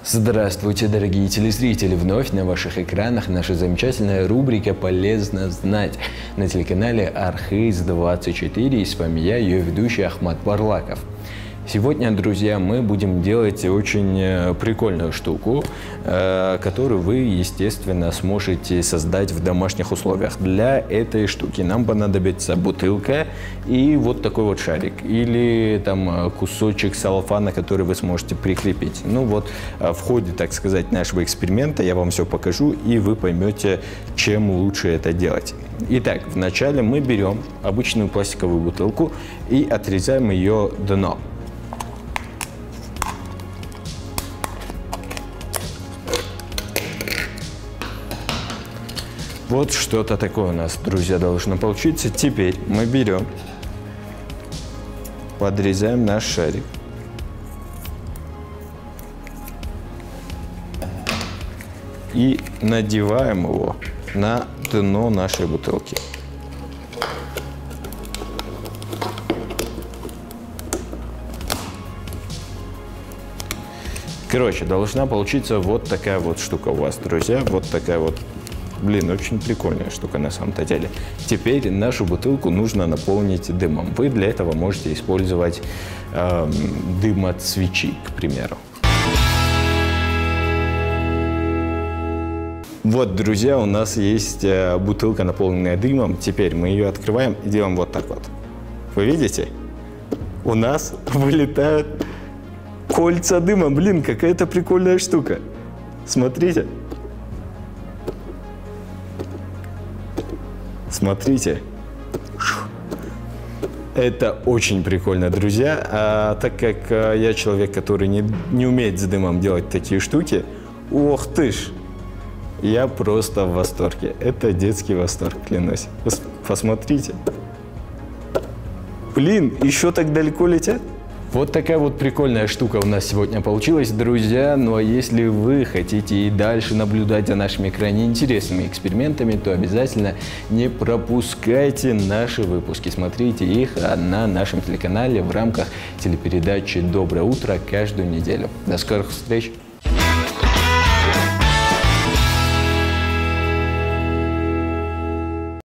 Здравствуйте, дорогие телезрители! Вновь на ваших экранах наша замечательная рубрика «Полезно знать» на телеканале Архыз 24. И с вами я, ее ведущий Ахмат Барлаков. Сегодня, друзья, мы будем делать очень прикольную штуку, которую вы, естественно, сможете создать в домашних условиях. Для этой штуки нам понадобится бутылка и вот такой вот шарик. Или там кусочек целлофана, который вы сможете прикрепить. Ну вот, в ходе, так сказать, нашего эксперимента я вам все покажу, и вы поймете, чем лучше это делать. Итак, вначале мы берем обычную пластиковую бутылку и отрезаем ее дно. Вот что-то такое у нас, друзья, должно получиться. Теперь мы берем, подрезаем наш шарик. И надеваем его на дно нашей бутылки. Короче, должна получиться вот такая вот штука у вас, друзья. Вот такая вот. Блин, очень прикольная штука на самом-то деле. Теперь нашу бутылку нужно наполнить дымом. Вы для этого можете использовать дым от свечи, к примеру. Вот, друзья, у нас есть бутылка, наполненная дымом. Теперь мы ее открываем и делаем вот так вот. Вы видите? У нас вылетают кольца дыма. Блин, какая-то прикольная штука. Смотрите. Смотрите. Это очень прикольно, друзья. А так как я человек, который не умеет с дымом делать такие штуки, ох ты ж, я просто в восторге. Это детский восторг, клянусь. Посмотрите. Блин, еще так далеко летят? Вот такая вот прикольная штука у нас сегодня получилась, друзья. Ну а если вы хотите и дальше наблюдать за нашими крайне интересными экспериментами, то обязательно не пропускайте наши выпуски. Смотрите их на нашем телеканале в рамках телепередачи «Доброе утро» каждую неделю. До скорых встреч!